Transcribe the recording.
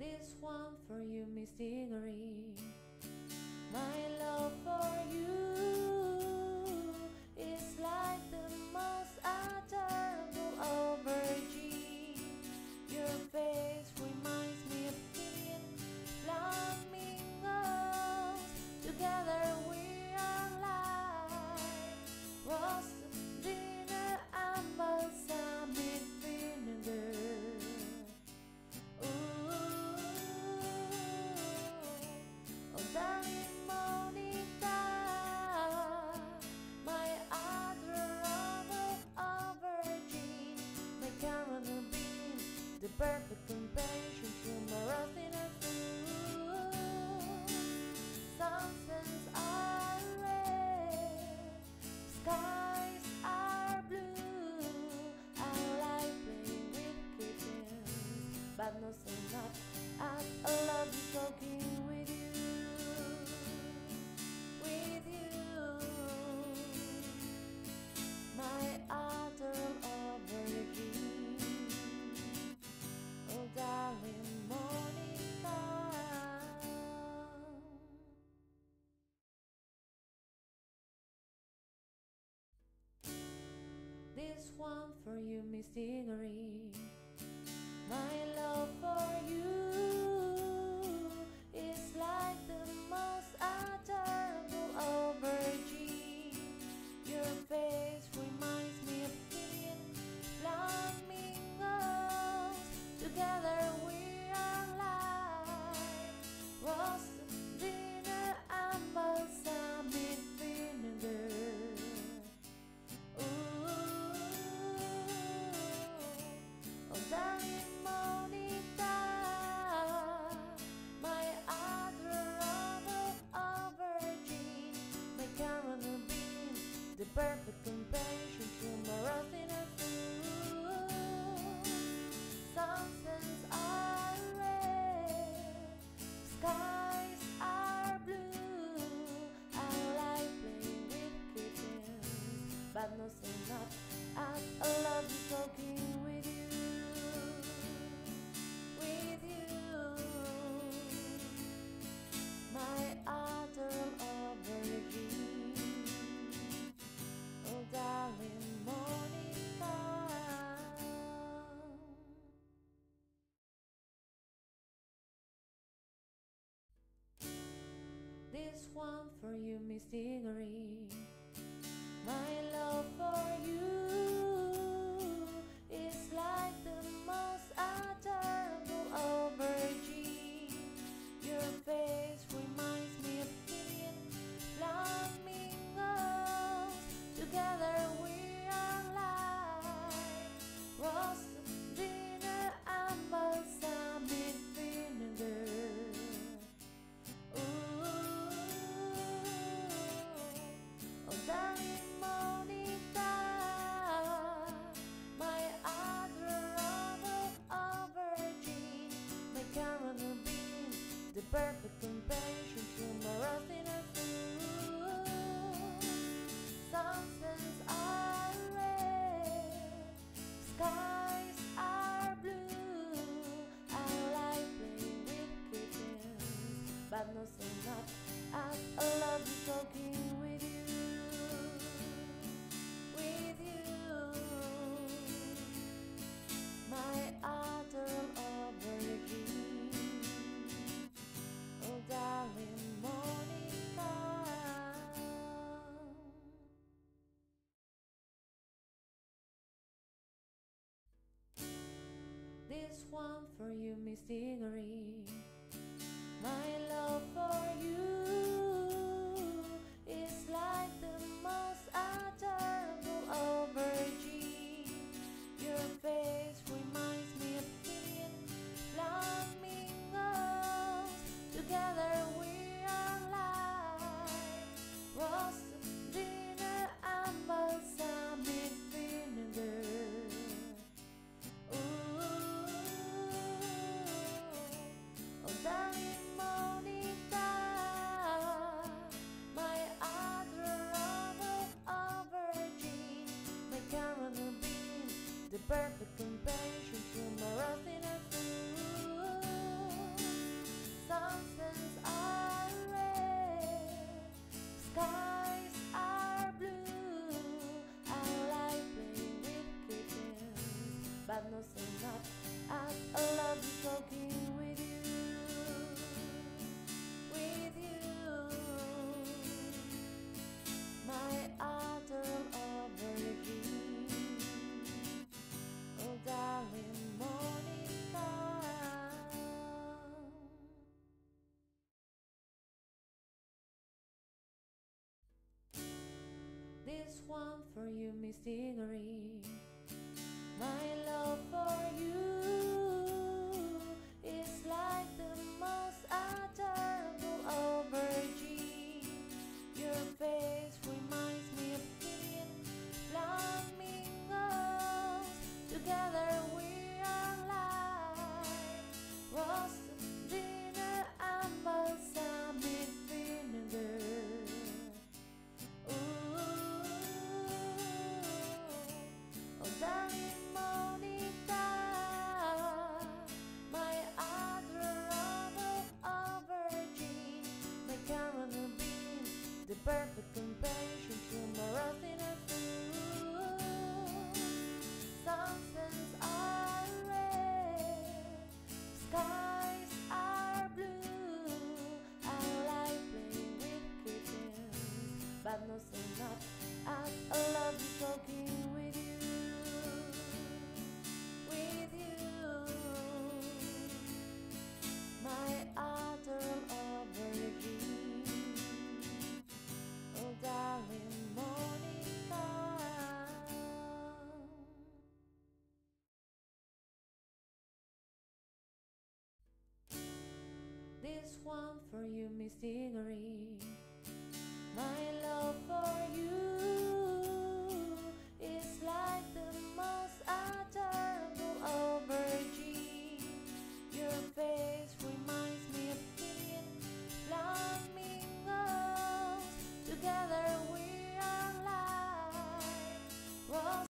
This one for you, Miss Diggory. My love for you is like the most adorable aubergine. Your face reminds me of teen flamingos. Together we are like roast dinner and balsamic vinegar. Darling Monica, my adorable aubergine, my caramel bean, the perfect companion to my roasting and food. Sunsets are red, skies are blue. I like playing with kittens, but not so much as I love you talking with you. My adorable aubergine, oh darling Monica. This one for you, Miss Diggory. My love for you is like the most adorable aubergine. Your face reminds me of teen flamingos. Together we are like roast dinner and balsamic vinegar. Oh darling Monica, my adorable aubergine, my caramel bean, the perfect companion to my roasting and food. Sunsets are red, skies are blue. I like playing with kittens, but not so much as I love you talking with you. With you, my adorable aubergine, oh darling Monica. This one for you, Miss Diggory. My love for you is like the most adorable aubergine. Your face reminds me of teen flamingos. Together we are like roast dinner and balsamic vinegar. Oh darling Monica, my adorable aubergine, my caramel bean, the perfect companion to my roasting and food. Sunsets are red, skies are blue. I like playing with kittens, but not so much as I love you talking with you. With you, my adorable aubergine, oh darling Monica. This one for you, Miss Diggory. My love for you is like the most adorable aubergine. Your face reminds me of teen flamingos. Together we are like roast dinner and balsamic vinegar. Oh darling Monica, no say not. I love you talking with you, my adorable aubergine. Oh darling Monica. This one for you, Miss Diggory. My love for you is like the most adorable aubergine. Your face reminds me of Indian flamingos. Together we are like roasted dinner and balsamic vinegar. Oh darling Monica, my adorable aubergine, my caramel bean, the perfect companion to my roasting food. Sunsets are red, skies are blue. I like playing with kittens, but no say not. I love you talking with you, my adorable aubergine. Oh darling Monica. This one for you, Miss Diggory.